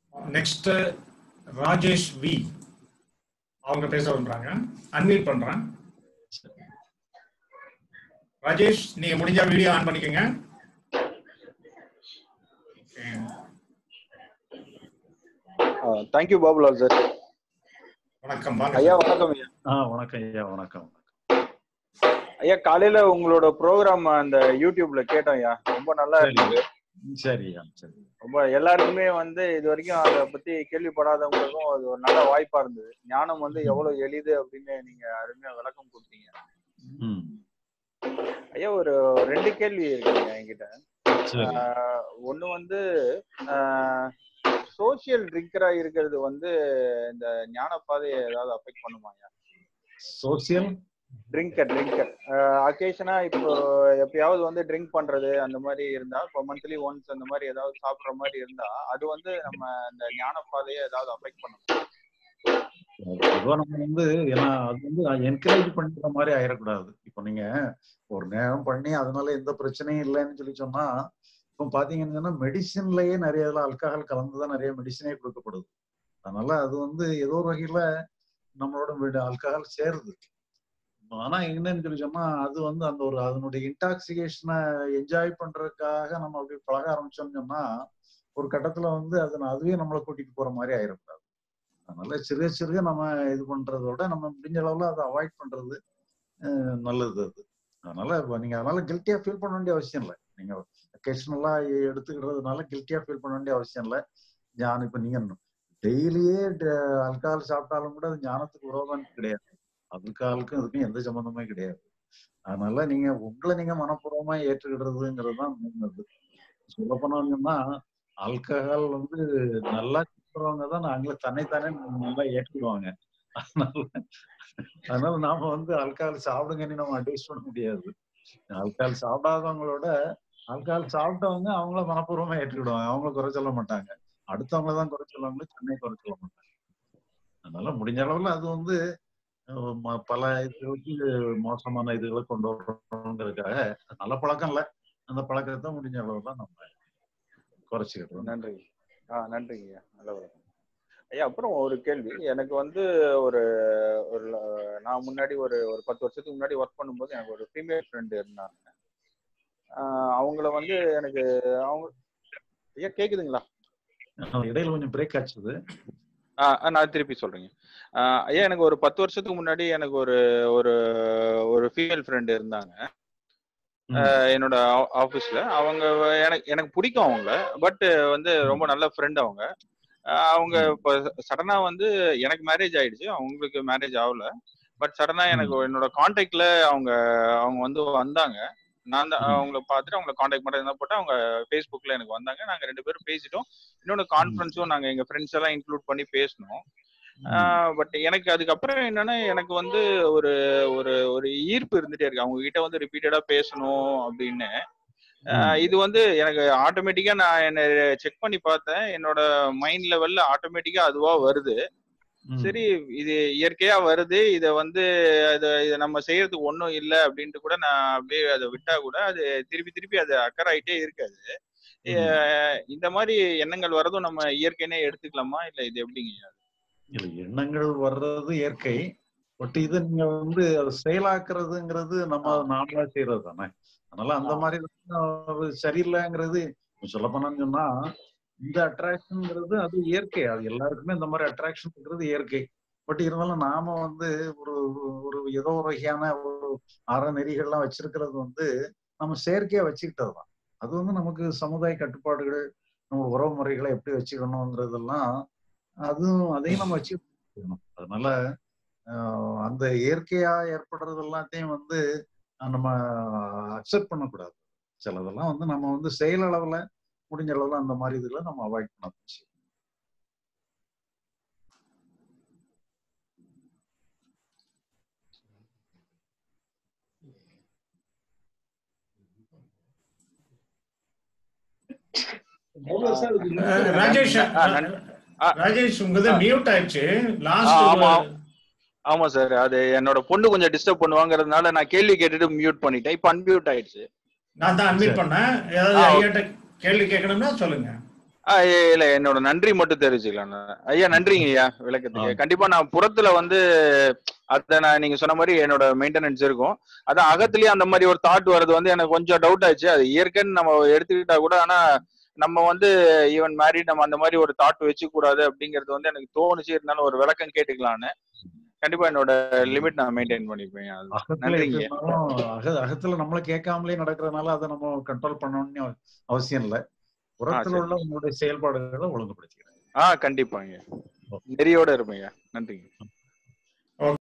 Next Rajesh we அவங்க பேச பண்றாங்க. அன்மியூட் பண்றேன். ராஜேஷ், நீங்க முடிஞ்சா வீடியோ ஆன் பண்ணிக்கங்க. Thank you Babulal sir. வணக்கம் ஐயா. வணக்கம் ஐயா. வணக்கம் ஐயா. வணக்கம் ஐயா. காலையில உங்களோட ப்ரோக்ராம் அந்த யூடியூப்ல கேட்டோம் ஐயா, ரொம்ப நல்லா இருந்தது. சரியா, சரி. ரொம்ப எல்லாருக்குமே இது வரைக்கும் அதை பத்தி கேள்விப்படாதவங்களுக்கும் அது ஒரு நல்ல வாய்ப்பா இருந்தது. ஞானம் எவ்வளவு எளிது அப்படின்னு நீங்க அருமையா விளக்கம் கொடுத்தீங்க ஐயா. ஒரு 2 கேள்வி இருக்குங்க என்கிட்ட. ஒண்ணு சோசியல் ட்ரிங்கரா இருக்கிறது இந்த ஞான பாதையை ஏதாவது அஃபெக்ட் பண்ணுமா ஐயா? சோசியல் ட்ரிங்கர் அக்கேஷனா இப்போ எப்பயாவது ட்ரிங்க் பண்றது அந்த மாதிரி இருந்தா, இப்போ மந்த்லி ஒன்ஸ் அந்த மாதிரி ஏதாவது சாப்பிடுற மாதிரி இருந்தா, அது நம்ம இந்த ஞான பாதையை ஏதாவது அஃபெக்ட் பண்ணும்? நம்ம ஏன்னா அது என்கரேஜ் பண்ற மாதிரி ஆயிடக்கூடாது. இப்போ நீங்க ஒரு நேரம் பண்ணி அதனால எந்த பிரச்சனையும் இல்லைன்னு சொல்லி சொன்னா, இப்போ பாத்தீங்கன்னா மெடிசின்லயே நிறைய ஆல்கஹால் கலந்துதான் நிறைய மெடிசினே கொடுக்கப்படுது. அதனால அது ஏதோ ஒரு வகையில நம்மளோட ஆல்கஹால் சேருது. ஆனா என்னன்னு சொல்லி சொன்னா, அது அந்த ஒரு அதனுடைய இன்டாக்சிகேஷனை என்ஜாய் பண்றதுக்காக நம்ம அப்படி பழக ஆரம்பிச்சோம்னு சொன்னா, ஒரு கட்டத்துல அதுவே நம்மளை கூட்டிட்டு போற மாதிரி ஆயிடக்கூடாது. அதனால சிறுக சிறுக நம்ம இது பண்றதோட நம்ம முடிஞ்ச அளவுல அதை அவாய்ட் பண்றது நல்லது. அதனால நீங்க கில்ட்டியா ஃபீல் பண்ண வேண்டிய அவசியம் இல்லை. நீங்க அக்கேஷனலா எடுத்துக்கிறதுனால கில்ட்டியா ஃபீல் பண்ண வேண்டிய அவசியம் இல்லை. ஞானம் இப்ப நீங்க டெய்லியே ஆல்கஹால் சாப்பிட்டாலும் கூட அது ஞானத்துக்கு விரோதம் கிடையாது. அதுக்கும் எந்த சம்பந்தமே கிடையாது. அதனால நீங்க உங்களை நீங்க மனப்பூர்வமா ஏற்றுக்கிடுறதுங்கிறது தான் முன்னது. சொல்ல போனோம்னா ஆல்கஹால் நல்லா சாப்பிடுறவங்க தான் நாங்களே தன்னைத்தானே நல்லா ஏற்றுக்குவாங்க. அதனால நாம ஆல்கஹால் சாப்பிடுங்கன்னு நம்ம அட்வைஸ் பண்ண முடியாது. ஆல்கஹால் சாப்பிடாதவங்களோட ஆல்கஹால் சாப்பிட்டவங்க அவங்கள மனப்பூர்வமா ஏற்றுக்கிடுவாங்க. அவங்கள குறை சொல்ல மாட்டாங்க. அடுத்தவங்களதான் குறை சொல்லுவாங்க, தன்னை குறை சொல்ல மாட்டாங்க. அதனால முடிஞ்ச அளவுல அது பல இதுகளுக்கு மோசமான இதுகளை கொண்டு வரணுங்கிறதுக்காக நல்ல பழக்கம் இல்ல. அந்த பழக்கத்தை முடிஞ்ச அளவுல நம்ம குறைச்சிக்கிட்டோம். நன்றி. நன்றிங்க ஐயா. நல்ல வணக்கம் ஐயா. அப்புறம் ஒரு கேள்வி எனக்கு ஒரு நான் முன்னாடி ஒரு 10 வருஷத்துக்கு முன்னாடி ஒர்க் பண்ணும்போது எனக்கு ஒரு ஃபீமேல் ஃப்ரெண்டு இருந்தாங்க. அவங்கள எனக்கு அவங்க ஐயா கேக்குதுங்களா? இடையில கொஞ்சம் பிரேக் ஆச்சுது. நான் திருப்பி சொல்றேங்க ஐயா. எனக்கு ஒரு 10 வருஷத்துக்கு முன்னாடி எனக்கு ஒரு ஃபீமேல் ஃப்ரெண்டு இருந்தாங்க என்னோட ஆபீஸ்ல. அவங்க எனக்கு பிடிக்கும் அவங்கள. பட் ரொம்ப நல்ல ஃப்ரெண்ட் அவங்க. அவங்க இப்ப சடனா எனக்கு மேரேஜ் ஆயிடுச்சு, அவங்களுக்கு மேரேஜ் ஆகல. பட் சடனா எனக்கு என்னோட கான்டாக்ட்ல அவங்க வந்தாங்க. நான் தான் அவங்கள பார்த்துட்டு அவங்களை கான்டாக்ட் பண்ண போட்டு அவங்க ஃபேஸ்புக்ல எனக்கு வந்தாங்க. நாங்க 2 பேரும் பேசிட்டோம். இன்னொன்னு கான்ஃபரன்ஸும் நாங்க எங்க ஃப்ரெண்ட்ஸ் எல்லாம் இன்க்ளூட் பண்ணி பேசணும். பட் எனக்கு அதுக்கப்புறம் என்னன்னா எனக்கு ஒரு ஒரு ஒரு ஈர்ப்பு இருந்துட்டே இருக்கு. அவங்க கிட்ட ரிப்பீட்டடா பேசணும் அப்படின்னு. இது எனக்கு ஆட்டோமேட்டிக்கா நான் என்ன செக் பண்ணி பார்த்தேன். என்னோட மைண்ட் லெவல்ல ஆட்டோமேட்டிக்கா அதுவா வருது. சரி, இது இயற்கையா வருது. இத இத நம்ம செய்யறதுக்கு ஒண்ணும் இல்லை அப்படின்ட்டு கூட நான் அப்படியே அதை விட்டா கூட அது திருப்பி அது அக்கறாயிட்டே இருக்காது. இந்த மாதிரி எண்ணங்கள் வர்றதும் நம்ம இயற்கைனே எடுத்துக்கலாமா, இல்ல இது எப்படிங்க? இல்ல, எண்ணங்கள் வர்றது இயற்கை. பட் இது நீங்க அதை செயலாக்குறதுங்கிறது நம்ம நாமளா செய்யறது தானே. அதனால அந்த மாதிரி சரியில்லைங்கிறது சொல்ல போனான்னு சொன்னா, இந்த அட்ராக்ஷன்ங்கிறது அது இயற்கை. அது எல்லாருக்குமே இந்த மாதிரி அட்ராக்ஷன் இருக்கிறது இயற்கை. பட் இருந்தாலும் நாம ஒரு ஒரு ஏதோ ஒரு வகையான ஒரு அறநெறிகள்லாம் வச்சிருக்கிறது நம்ம செயற்கையா வச்சுக்கிட்டது தான். அது நமக்கு சமுதாய கட்டுப்பாடுகள், நம்ம உறவு முறைகளை எப்படி வச்சுக்கணுங்கிறதெல்லாம் அதையும் நம்ம வச்சுக்கணும். அதனால அந்த இயற்கையா ஏற்படுறது எல்லாத்தையும் நம்ம அக்செப்ட் பண்ணக்கூடாது. சிலதெல்லாம் நம்ம செயல் அளவுல முடிஞ்ச அளவுல அந்த மாதிரி இதுல நம்ம அவாய்ட் பண்ண போச்சு. ராஜேஷ் உங்களது மியூட் ஆயிடுச்சு. ஆமா சார், அது என்னோட பொண்ணு கொஞ்சம் டிஸ்டர்ப் பண்ணுவாங்கறதுனால நான் கேள்வி கேட்டுட்டு மியூட் பண்ணிட்டேன். இப்ப அன்மியூட் ஆயிடுச்சு. நான் தான் அன்மியூட் பண்ணேன். ஏதாவது ஐயாட்ட கேள்வி கேட்கணும்னா சொல்லுங்க. இல்ல என்னோட நன்றி மட்டும் தெரிவிச்சுக்கலாம் ஐயா. நன்றிங்க ஐயா விளக்கத்துக்கு. கண்டிப்பா நான் புறத்துல வந்து அத நான் நீங்க சொன்ன மாதிரி என்னோட மெயின்டெனன்ஸ் இருக்கும். அதான் அகத்திலேயே அந்த மாதிரி ஒரு தாட் வர்றது வந்து எனக்கு கொஞ்சம் டவுட் ஆச்சு. அது இயற்கைன்னு நம்ம எடுத்துக்கிட்டா கூட, ஆனா நம்ம வந்து ஈவன் மேரிட் நம்ம அந்த மாதிரி ஒரு தாட் வச்சுக்க கூடாது அப்படிங்கிறது வந்து எனக்கு தோணுச்சு. இருந்தாலும் ஒரு விளக்கம் கேட்டுக்கலான்னு கண்டிப்பா என்னோட லிமிட் நான் மெயின்டைன் பண்ணிப்பேன். நன்றிங்க. அகத்துல நம்மள கேட்காமலே நடக்கிறதுனால அதை நம்ம கண்ட்ரோல் பண்ணணும்னு அவசியம் இல்லை. புறத்துல உள்ள உங்களுடைய செயல்பாடுகளை ஒழுங்குபடுத்திக்கிறேன். கண்டிப்பாங்க. நெறியோட இருப்பேங்க. நன்றிங்க.